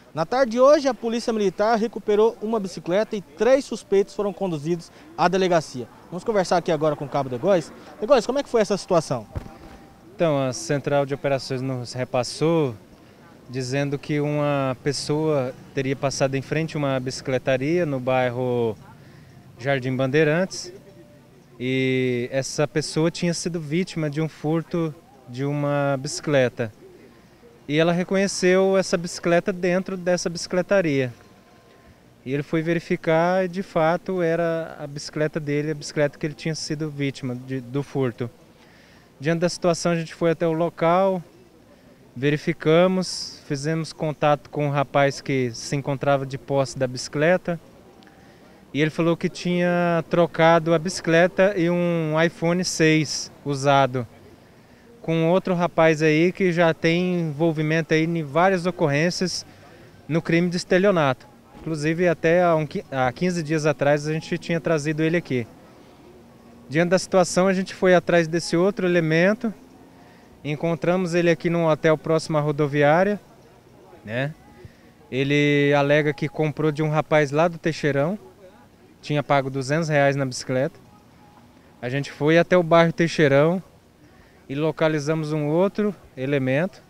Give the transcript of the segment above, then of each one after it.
Na tarde de hoje, a Polícia Militar recuperou uma bicicleta e 3 suspeitos foram conduzidos à delegacia. Vamos conversar aqui agora com o Cabo Degóis. Degóis, como é que foi essa situação? Então, a Central de Operações nos repassou dizendo que uma pessoa teria passado em frente a uma bicicletaria no bairro Jardim Bandeirantes e essa pessoa tinha sido vítima de um furto de uma bicicleta. E ela reconheceu essa bicicleta dentro dessa bicicletaria. E ele foi verificar e de fato era a bicicleta dele, a bicicleta que ele tinha sido vítima do furto. Diante da situação, a gente foi até o local, verificamos, fizemos contato com o rapaz que se encontrava de posse da bicicleta e ele falou que tinha trocado a bicicleta e um iPhone 6 usado com outro rapaz aí que já tem envolvimento aí em várias ocorrências no crime de estelionato. Inclusive até há 15 dias atrás a gente tinha trazido ele aqui. Diante da situação, a gente foi atrás desse outro elemento, encontramos ele aqui num hotel próximo à rodoviária, né? Ele alega que comprou de um rapaz lá do Teixeirão, tinha pago R$ 200 na bicicleta. A gente foi até o bairro Teixeirão e localizamos um outro elemento.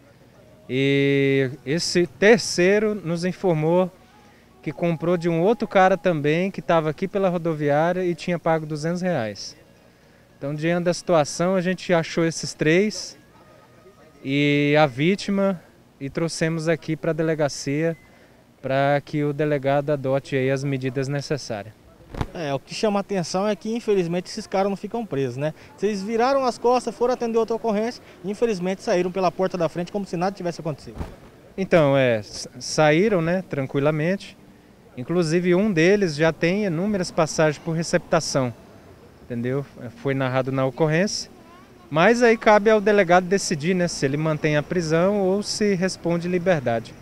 E esse terceiro nos informou que comprou de um outro cara também, que estava aqui pela rodoviária e tinha pago R$ 200. Então, diante da situação, a gente achou esses 3 e a vítima e trouxemos aqui para a delegacia para que o delegado adote aí as medidas necessárias. O que chama a atenção é que infelizmente esses caras não ficam presos, né? Vocês viraram as costas, foram atender outra ocorrência e infelizmente saíram pela porta da frente como se nada tivesse acontecido. Então, saíram, né, tranquilamente. Inclusive um deles já tem inúmeras passagens por receptação, entendeu? Foi narrado na ocorrência, mas aí cabe ao delegado decidir, né, se ele mantém a prisão ou se responde liberdade.